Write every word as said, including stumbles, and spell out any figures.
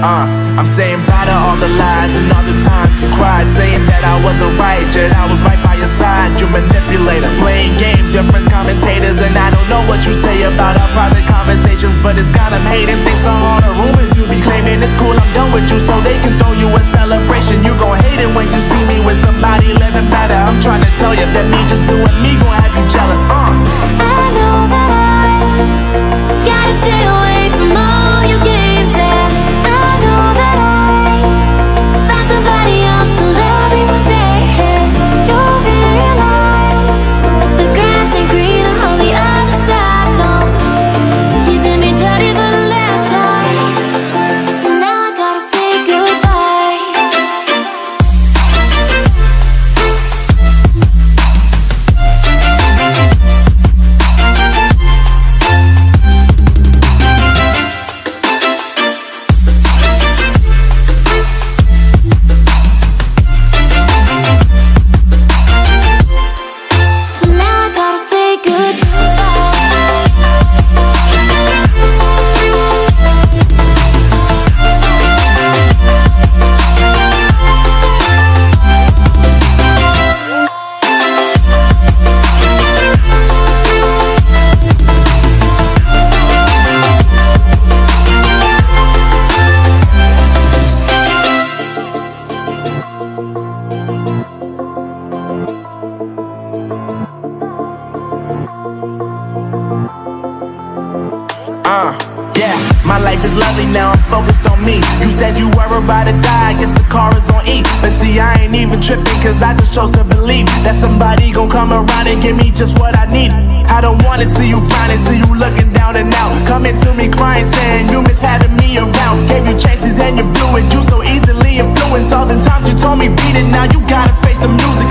Uh, I'm saying bye to all the lies and all the times you cried, saying that I wasn't right, yet I was right by your side. You manipulator, playing games, your friends commentators, and I don't know what you say about our private conversations, but it's got them hating. Thanks to all the rumors you be claiming. It's cool, I'm done with you, so they can throw you a celebration. You gon' hate it when you see me with somebody living better. I'm trying to tell you that me just doing me gon' have you jealous. Uh. I know that I gotta stay away from all your games, yeah. I know that I found somebody else to love me one day, yeah. You'll realize the grass ain't greener on the other side, no. You did me dirty for the last time, so now I gotta say goodbye. So now I gotta say Uh, yeah, my life is lovely now, I'm focused on me. You said you were about to die, I guess the car is on E. But see, I ain't even tripping, cause I just chose to believe that somebody gon' come around and give me just what I need. I don't wanna see you frowning, see you looking down and out, coming to me crying, saying you miss having me around. Gave you chances and you blew it, you so easily influenced. All the times you told me beat it, now you gotta face the music.